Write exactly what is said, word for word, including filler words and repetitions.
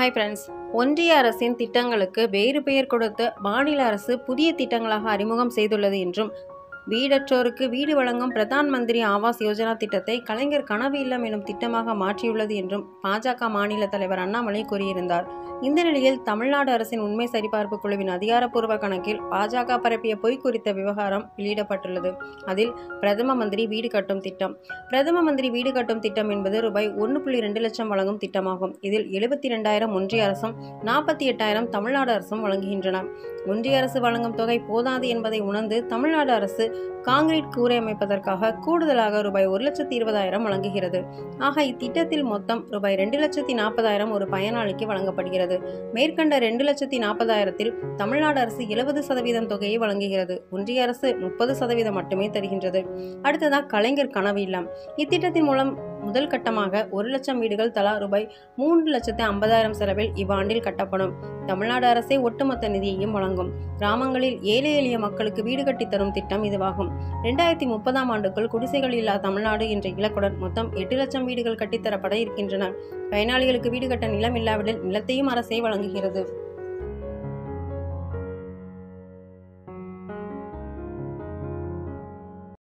Hi friends, ஒன்றிய அரசின் திட்டங்களுக்கு வேறு பெயர் கொடுத்து மாநில அரசு புதிய திட்டங்களாக அறிமுகம் செய்துள்ளது என்றும், வீடற்றோருக்கு வீடு வழங்கும் பிரதான் மந்திரி ஆவாஸ் யோஜனா திட்டத்தை கலைஞர் கனவு இல்லம் எனும் திட்டமாக மாற்றியுள்ளது என்றும் பாஜக மாநில தலைவர் அண்ணாமலை கூறியிருந்தார். இந்த நிலையில் தமிழ்நாடு அரசின் உண்மை சரிபார்ப்பு குழுவின் அதிகாரப்பூர்வ கணக்கில் பாஜக பரப்பிய பொய் குறித்த விவகாரம் வெளியிடப்பட்டுள்ளது. அதில் பிரதம மந்திரி வீடு கட்டும் திட்டம் பிரதம மந்திரி வீடு கட்டும் திட்டம் என்பது ரூபாய் ஒன்று புள்ளி இரண்டு லட்சம் வழங்கும் திட்டமாகும். இதில் எழுபத்தி இரண்டாயிரம் ஒன்றிய அரசும் நாற்பத்தி எட்டாயிரம் தமிழ்நாடு அரசும் வழங்குகின்றன. ஒன்றிய அரசு வழங்கும் தொகை போதாது என்பதை உணர்ந்து தமிழ்நாடு அரசு காங்கிரீட் கூரை அமைப்பதற்காக கூடுதலாக ரூபாய் ஒரு லட்சத்தி இருபதாயிரம் வழங்குகிறது. ஆக இத்திட்டத்தில் மொத்தம் ரூபாய் இரண்டு லட்சத்தி நாற்பதாயிரம் ஒரு பயனாளிக்கு வழங்கப்படுகிறது. மேற்கண்ட இரண்டு லட்சத்தி நாற்பதாயிரத்தில் தமிழ்நாடு அரசு எழுபது சதவீதம் தொகையை வழங்குகிறது. ஒன்றிய அரசு முப்பது சதவீதம் மட்டுமே தருகின்றது. அடுத்ததாக கலைஞர் கனவு இல்லம். இத்திட்டத்தின் மூலம் முதல் கட்டமாக ஒரு லட்சம் வீடுகள் தலா ரூபாய் மூன்று லட்சத்தி ஐம்பதாயிரம் செலவில் இவ்வாண்டில் கட்டப்படும். தமிழ்நாடு அரசே ஒட்டுமொத்த நிதியையும் வழங்கும். கிராமங்களில் ஏழை எளிய மக்களுக்கு வீடு கட்டித் தரும் திட்டம் இதுவாகும். இரண்டாயிரத்தி முப்பதாம் ஆண்டுக்குள் குடிசைகள் இல்லா தமிழ்நாடு என்ற இலக்குடன் மொத்தம் எட்டு லட்சம் வீடுகள் கட்டித்தரப்பட இருக்கின்றன. பயனாளிகளுக்கு வீடு கட்ட நிலம் இல்லாவிடில் நிலத்தையும் அரசே வழங்குகிறது.